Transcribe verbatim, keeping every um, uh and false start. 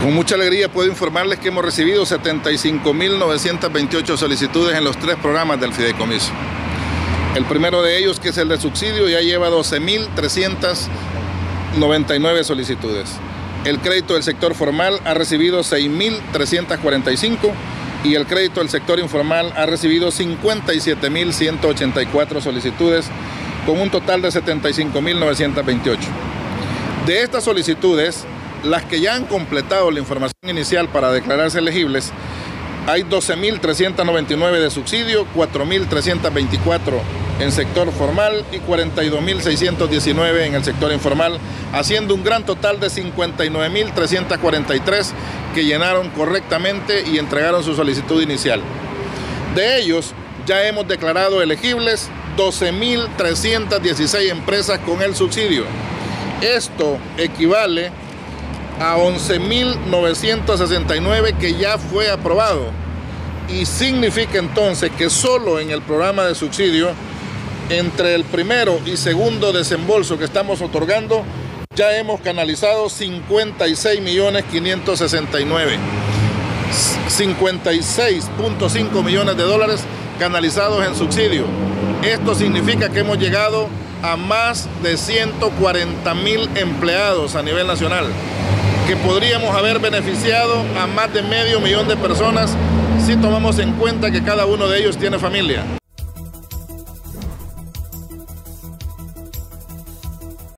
Con mucha alegría puedo informarles que hemos recibido setenta y cinco mil novecientas veintiocho solicitudes en los tres programas del fideicomiso. El primero de ellos, que es el de subsidio, ya lleva doce mil trescientas noventa y nueve solicitudes. El crédito del sector formal ha recibido seis mil trescientas cuarenta y cinco y el crédito del sector informal ha recibido cincuenta y siete mil ciento ochenta y cuatro solicitudes, con un total de setenta y cinco mil novecientas veintiocho. De estas solicitudes, las que ya han completado la información inicial para declararse elegibles, hay doce mil trescientas noventa y nueve de subsidio, cuatro mil trescientas veinticuatro en sector formal y cuarenta y dos mil seiscientos diecinueve en el sector informal, haciendo un gran total de cincuenta y nueve mil trescientos cuarenta y tres que llenaron correctamente y entregaron su solicitud inicial. De ellos, ya hemos declarado elegibles doce mil trescientas dieciséis empresas con el subsidio. Esto equivale a once mil novecientos sesenta y nueve que ya fue aprobado, y significa entonces que solo en el programa de subsidio, entre el primero y segundo desembolso que estamos otorgando, ya hemos canalizado cincuenta y seis millones quinientos sesenta y nueve, cincuenta y seis punto cinco millones de dólares canalizados en subsidio. Esto significa que hemos llegado a más de ciento cuarenta mil empleados a nivel nacional, que podríamos haber beneficiado a más de medio millón de personas si tomamos en cuenta que cada uno de ellos tiene familia.